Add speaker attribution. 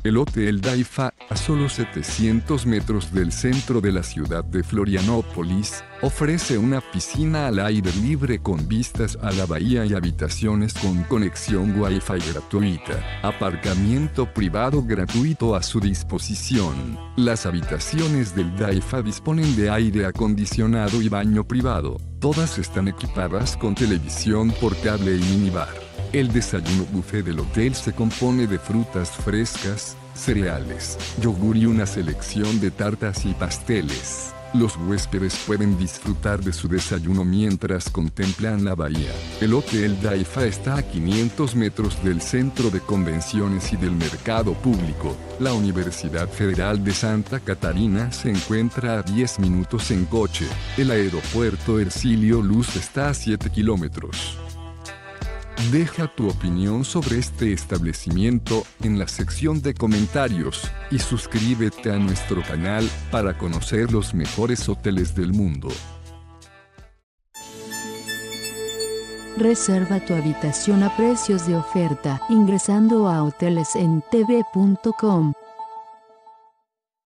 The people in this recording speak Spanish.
Speaker 1: El Hotel Daifa, a solo 700 metros del centro de la ciudad de Florianópolis, ofrece una piscina al aire libre con vistas a la bahía y habitaciones con conexión Wi-Fi gratuita, aparcamiento privado gratuito a su disposición. Las habitaciones del Daifa disponen de aire acondicionado y baño privado. Todas están equipadas con televisión por cable y minibar. El desayuno buffet del hotel se compone de frutas frescas, cereales, yogur y una selección de tartas y pasteles. Los huéspedes pueden disfrutar de su desayuno mientras contemplan la bahía. El Hotel Daifa está a 500 metros del centro de convenciones y del mercado público. La Universidad Federal de Santa Catarina se encuentra a 10 minutos en coche. El aeropuerto Hercilio Luz está a 7 kilómetros. Deja tu opinión sobre este establecimiento en la sección de comentarios y suscríbete a nuestro canal para conocer los mejores hoteles del mundo.
Speaker 2: Reserva tu habitación a precios de oferta ingresando a hotelesentv.com.